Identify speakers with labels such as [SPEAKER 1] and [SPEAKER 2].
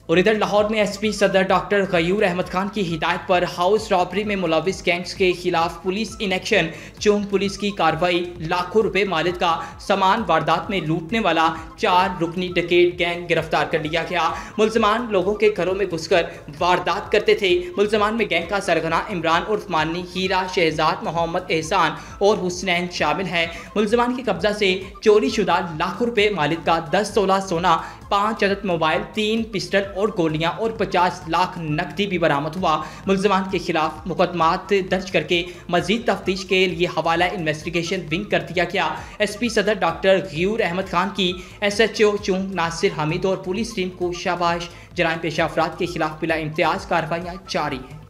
[SPEAKER 1] और इधर लाहौर में एसपी सदर डॉक्टर गयूर अहमद खान की हिदायत पर हाउस रॉबरी में मुलविस गैंग्स के खिलाफ पुलिस इन एक्शन। चौंग पुलिस की कार्रवाई। लाखों रुपए मालिक का सामान वारदात में लूटने वाला 4 रुकनी डकैत गैंग गिरफ्तार कर लिया गया। मुलजमान लोगों के घरों में घुसकर वारदात करते थे। मुलजमान में गैंग का सरगना इमरान उर्फ मानी, हीरा, शहजाद, मोहम्मद एहसान और हुसनैन शामिल है। मुलजमान के कब्जा से चोरी शुदा लाखों रुपए मालिक का 10 तोला सोना, 5 अदद मोबाइल, 3 पिस्टल और गोलियां और 50 लाख नकदी भी बरामद हुआ। मुलजमान के खिलाफ मुकदमात दर्ज करके मजीद तफ्तीश के लिए हवाला इन्वेस्टिगेशन विंग कर दिया गया। एसपी सदर डॉक्टर गयूर अहमद खान की SHO चुंग नासिर हामिद और पुलिस टीम को शाबाश। जराइम पेशा अफराद के खिलाफ बिला इम्तियाज कार्रवाइयाँ जारी हैं।